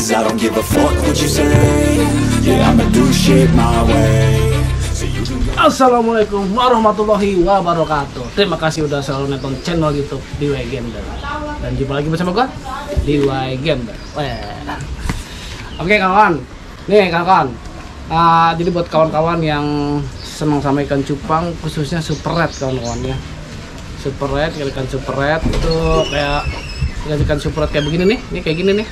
cause I don't give a fuck what you say. Yeah, I'ma do shit my way. Assalamualaikum warahmatullahi wabarakatuh. Terima kasih udah selalu nonton channel YouTube DIY Gamer. Dan jumpa lagi bersama gua DIY Gamer. Oke kawan, nih kawan. Jadi buat kawan-kawan yang senang sama ikan cupang, khususnya super red kawan-kawan ya. Super red, ikan super red itu kayak ikan super red kayak begini nih. Ini kayak gini nih.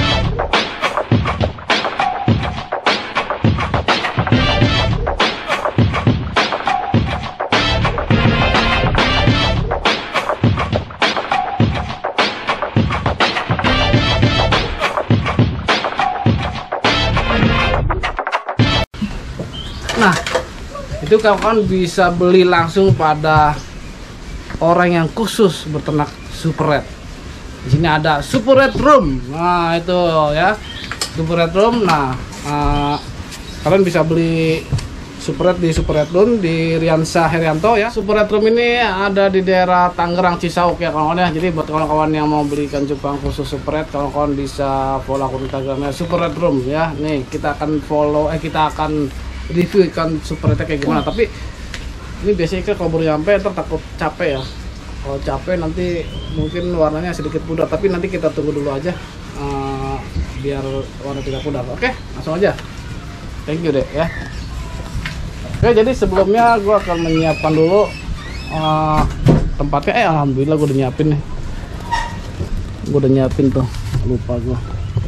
Nah, itu kawan-kawan bisa beli langsung pada orang yang khusus berternak super red. Di sini ada super red room. Nah, itu ya. Super red room. Nah, kalian bisa beli super red di super red room di Riansa Herianto ya. Super red room ini ada di daerah Tangerang Cisauk ya kawan-kawan ya. Jadi buat kawan-kawan yang mau beli ikan cupang khusus super red, kawan-kawan bisa follow akun Instagramnya super red room ya. Nih, kita akan kita akan review ikan super red kayak gimana. Tapi ini biasanya kalau baru nyampe ntar takut capek ya. Kalau capek nanti mungkin warnanya sedikit pudar, tapi nanti kita tunggu dulu aja biar warna tidak pudar. Oke, langsung aja. Thank you deh ya. Oke, jadi sebelumnya gue akan menyiapkan dulu tempatnya. Alhamdulillah gue udah nyiapin nih. Gue udah nyiapin tuh, lupa gue.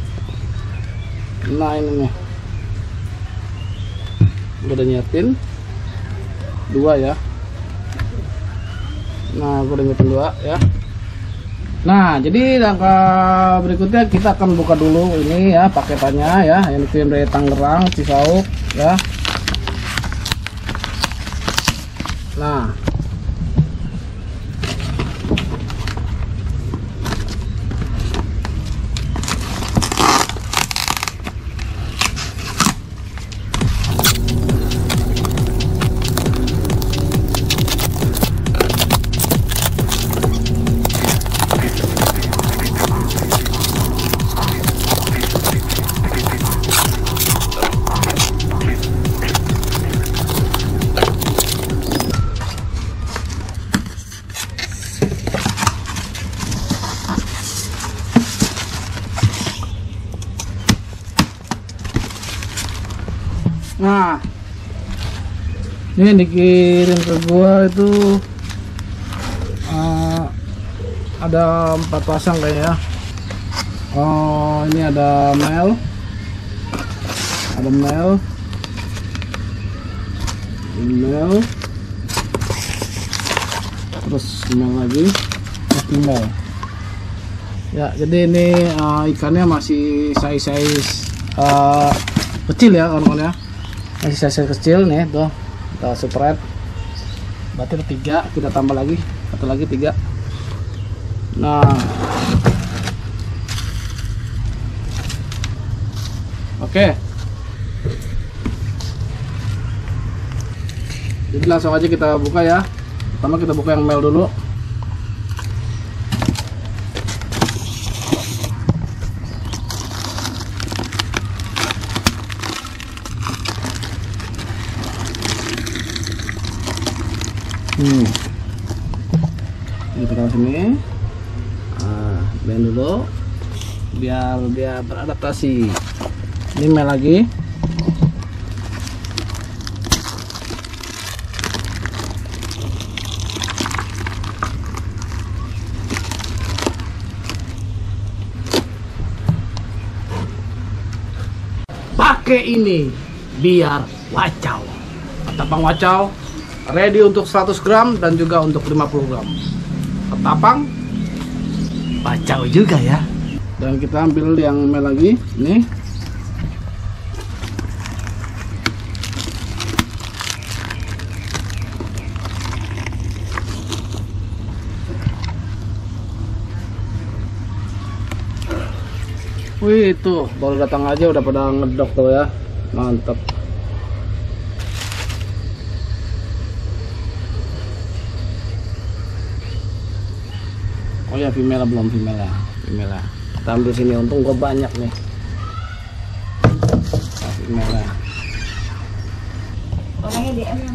Nah ini nih, gue udah nyiapin 2 ya. Nah, gue udah nyiapin 2 ya. Nah, jadi langkah berikutnya kita akan buka dulu ini ya paketannya ya, yang dikirim dari Tangerang Cisauk ya. Nah, nah, ini dikirim ke gua itu ada 4 pasang kayaknya. Oh, ini ada male, terus male lagi, female. Ya, jadi ini ikannya masih size kecil ya kawan-kawan ya. Masih size kecil nih tuh, super red. Berarti ada 3, kita tambah lagi satu lagi 3. Nah, oke. Jadi langsung aja kita buka ya. Pertama kita buka yang male dulu. Ini kita taruh sini. Band dulu biar dia beradaptasi. Ini male lagi. Pakai ini biar wacau. Ketapang wacau ready untuk 100 gram dan juga untuk 50 gram. Ketapang wacau juga ya. Dan kita ambil yang male lagi nih. Wih, itu baru datang aja udah pada ngedok tuh ya. Mantap. Oh ya, female belum, female ya. Kita ambil sini, untung gua banyak nih. emailnya. Orangnya DM yang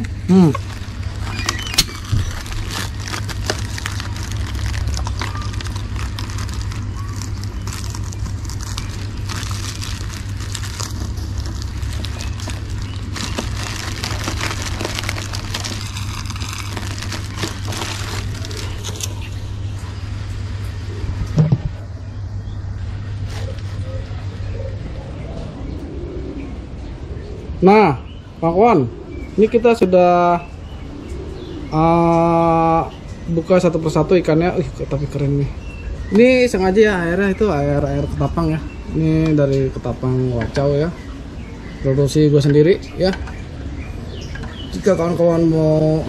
Nah, kawan, ini kita sudah buka satu persatu ikannya. Tapi keren nih. Ini sengaja ya airnya itu air ketapang ya. Ini dari ketapang Wacau ya. Produksi gue sendiri ya. Jika kawan-kawan mau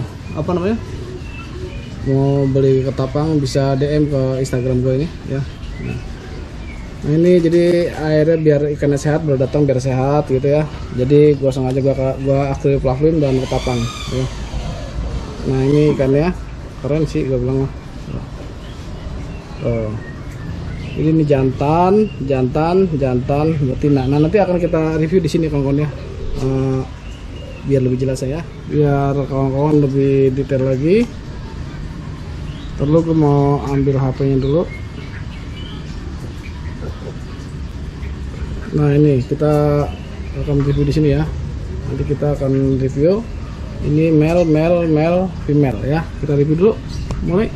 mau beli ketapang bisa DM ke Instagram gue ini ya. Nah ini jadi airnya biar ikannya sehat, baru datang biar sehat gitu ya. Jadi gua sengaja gua aktif flavin dan ketapang ya. Nah ini ikannya keren sih gua bilang mah. Ini jantan betina. Nah nanti akan kita review di sini kawan-kawan ya. Biar lebih jelas ya, biar kawan-kawan lebih detail lagi. Terus gua mau ambil HP-nya dulu. Nah ini kita akan review di sini ya. Nanti kita akan review ini male, female ya. Kita review dulu. Mulai.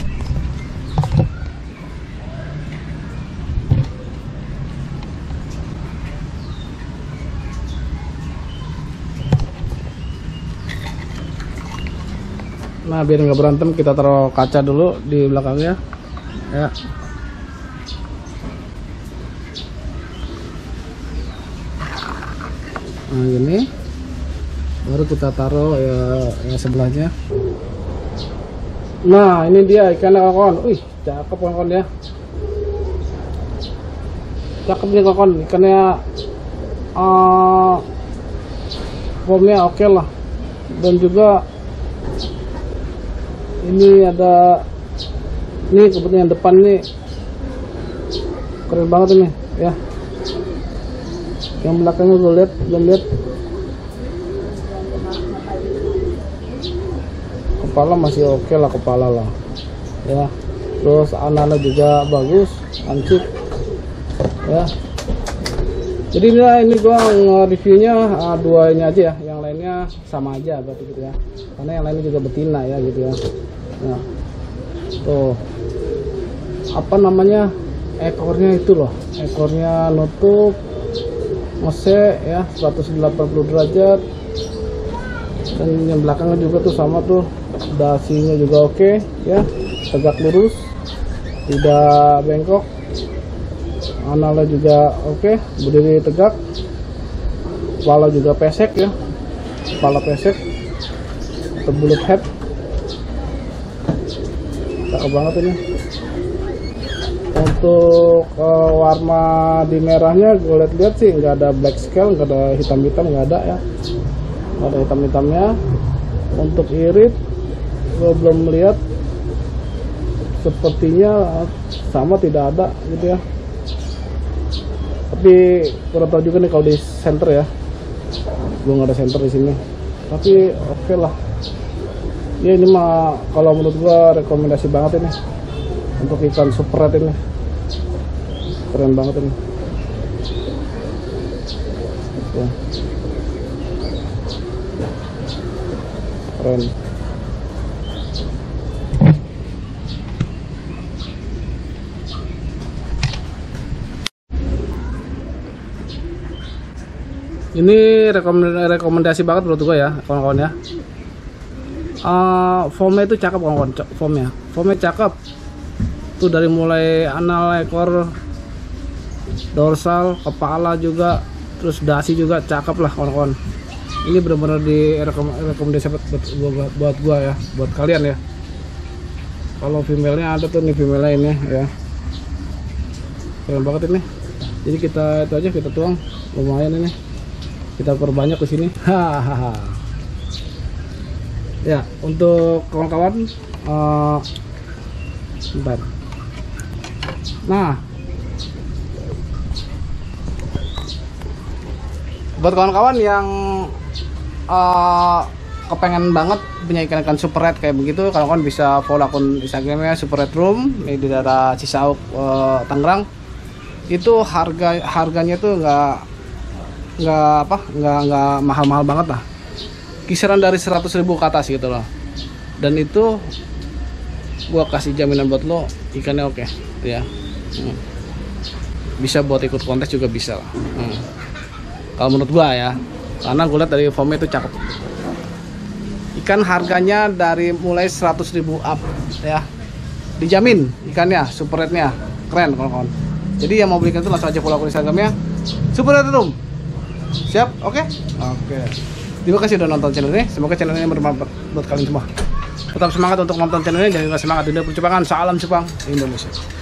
Nah biar nggak berantem kita taruh kaca dulu di belakangnya ya. Nah gini baru kita taruh ya sebelahnya. Nah ini dia ikannya kawan. Wih cakep kawan ya, cakep nih kawan ikannya. Formnya oke lah, dan juga ini ada ini kebetulan yang depan nih keren banget ini ya. Yang belakangnya belum lihat kepala masih oke lah, kepala lah ya. Terus anaknya juga bagus, lancip ya. Jadi ini gua nge-reviewnya dua ini aja ya, yang lainnya sama aja berarti gitu ya, karena yang lainnya juga betina ya gitu ya. Nah tuh apa namanya, ekornya itu loh, ekornya nutup ngese ya 180 derajat, dan yang belakangnya juga tuh sama tuh, dasinya juga oke ya, tegak lurus tidak bengkok, analnya juga oke, berdiri tegak, kepala juga pesek ya, kepala pesek atau bullet head, cakep banget ini. Untuk warna di merahnya gue lihat sih nggak ada black scale, nggak ada hitam-hitam, nggak ada ya, nggak ada hitam-hitamnya. Untuk irit gue belum melihat, sepertinya sama tidak ada gitu ya, tapi kurang tahu juga nih kalau di center ya, belum ada center di sini, tapi oke lah ya. Ini mah kalau menurut gua rekomendasi banget ini untuk ikan super red ini, keren banget ini ya. Keren. Ini rekomendasi banget menurut gue ya kawan-kawan ya. Formnya itu cakep kawan-kawan, formnya cakep tuh, dari mulai anal, ekor, dorsal, kepala juga, terus dasi juga cakep lah kawan-kawan. Ini benar-benar direkomendasi buat gua ya, buat kalian ya. Kalau female-nya ada tuh nih, female-nya ini ya, keren banget ini. Jadi kita itu aja kita tuang, lumayan ini. Kita perbanyak ke sini. Hahaha. Ya, untuk kawan-kawan bentar. Nah, Buat kawan-kawan yang kepengen banget punya ikan-ikan super red kayak begitu, kawan-kawan bisa follow akun Instagramnya Super Red Room di daerah Cisauk, Tangerang. Itu harganya tuh nggak mahal-mahal banget lah, kisaran dari 100.000 ke atas gitu loh. Dan itu gua kasih jaminan buat lo, ikannya oke ya. Bisa buat ikut kontes juga bisa lah. Kalau menurut gua ya, karena gue lihat dari foamnya itu cakep. Ikan harganya dari mulai 100.000 up ya, dijamin ikannya super red-nya keren kawan-kawan. Jadi yang mau beli ikan itu langsung aja follow akun Instagramnya Super Red Room. Siap? Oke? Oke. Terima kasih udah nonton channel ini. Semoga channel ini bermanfaat buat kalian semua. Tetap semangat untuk nonton channel ini, jangan lupa semangat dunia percubangan. Salam Jepang Indonesia.